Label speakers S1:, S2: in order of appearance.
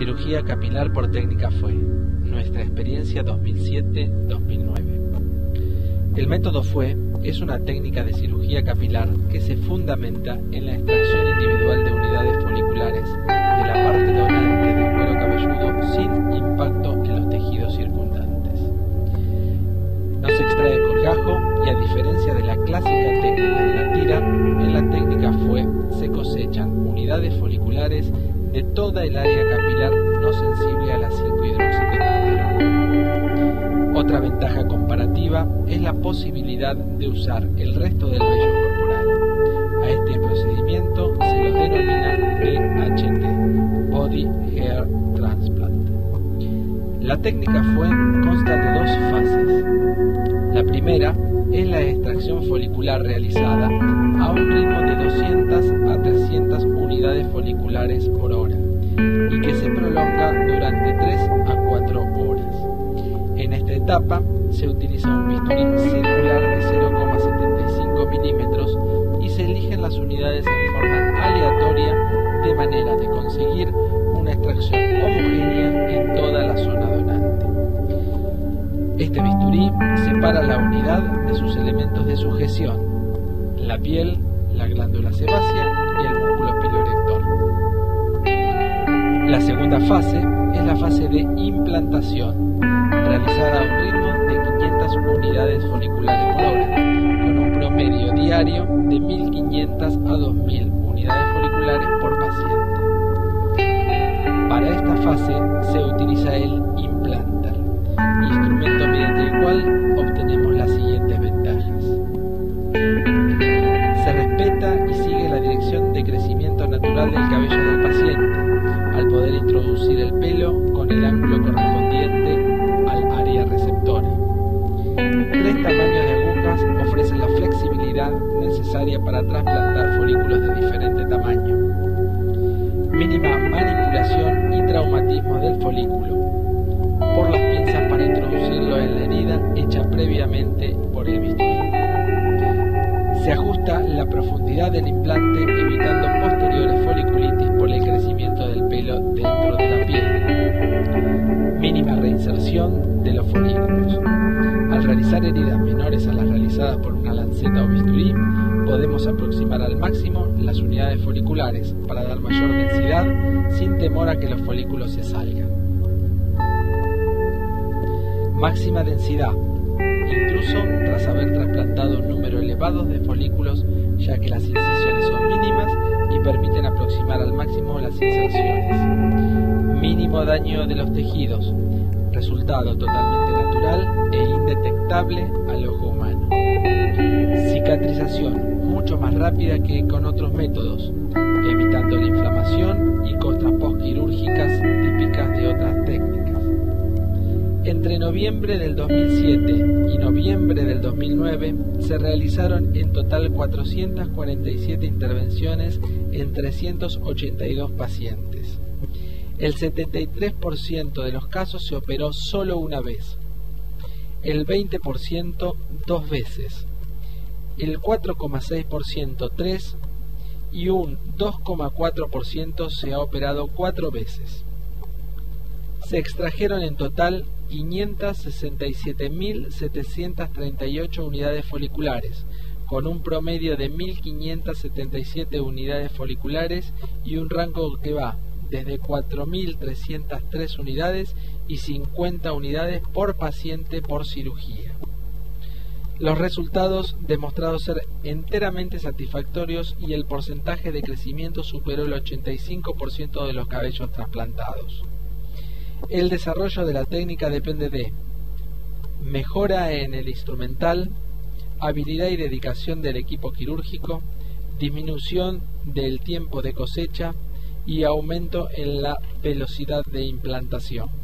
S1: Cirugía capilar por técnica FUE. Nuestra experiencia 2007-2009. El método FUE es una técnica de cirugía capilar que se fundamenta en la extracción individual de unidades foliculares de la parte donante del cuero cabelludo sin impacto en los tejidos circundantes. No se extrae colgajo y, a diferencia de la clásica técnica de la tira, en la técnica FUE se cosechan unidades foliculares de toda el área capilar no sensible a la 5-hidroxitestosterona. Otra ventaja comparativa es la posibilidad de usar el resto del vello corporal. A este procedimiento se lo denomina BHT, Body Hair Transplant. La técnica FUE consta de dos fases. La primera es la extracción folicular realizada a un ritmo de 200 a 300 unidades foliculares por hora y que se prolonga durante 3 a 4 horas. En esta etapa se utiliza un bisturí circular de 0,75 milímetros y se eligen las unidades en forma aleatoria de manera de conseguir una extracción homogénea en toda la zona donante. Este bisturí separa la unidad de sus elementos de sujeción: la piel, la glándula sebácea y el músculo piloerector. La segunda fase es la fase de implantación, realizada a un ritmo de 500 unidades foliculares por hora, con un promedio diario de 1.500 a 2.000 unidades foliculares por paciente. Para esta fase se utiliza el implanter, instrumento mediante el cual obtenemos las siguientes ventajas. Se respeta y sigue la dirección de crecimiento natural del cabello del paciente, al poder introducir el pelo con el ángulo correspondiente al área receptora. 3 tamaños de agujas ofrecen la flexibilidad necesaria para trasplantar folículos de diferente tamaño. Mínima manipulación y traumatismo del folículo por las pinzas para introducirlo en la herida hecha previamente por el bisturí. Se ajusta la profundidad del implante evitando posteriores foliculitis por el crecimiento del pelo dentro de la piel. Mínima reinserción de los folículos. Al realizar heridas menores a las realizadas por una lanceta o bisturí, podemos aproximar al máximo las unidades foliculares para dar mayor densidad sin temor a que los folículos se salgan. Máxima densidad, incluso tras haber trasplantado un número elevado de folículos, ya que las incisiones son mínimas y permiten aproximar al máximo las inserciones. Mínimo daño de los tejidos, resultado totalmente natural e indetectable al ojo humano. Cicatrización mucho más rápida que con otros métodos, evitando la inflamación y costras postquirúrgicas típicas de otras técnicas. Entre noviembre del 2007 y noviembre del 2009 se realizaron en total 447 intervenciones en 382 pacientes. El 73% de los casos se operó solo una vez, el 20% 2 veces, el 4,6% 3 y un 2,4% se ha operado 4 veces. Se extrajeron en total 567.738 unidades foliculares, con un promedio de 1.577 unidades foliculares y un rango que va desde 4.303 unidades y 50 unidades por paciente por cirugía. Los resultados demostraron ser enteramente satisfactorios y el porcentaje de crecimiento superó el 85% de los cabellos trasplantados. El desarrollo de la técnica depende de mejora en el instrumental, habilidad y dedicación del equipo quirúrgico, disminución del tiempo de cosecha y aumento en la velocidad de implantación.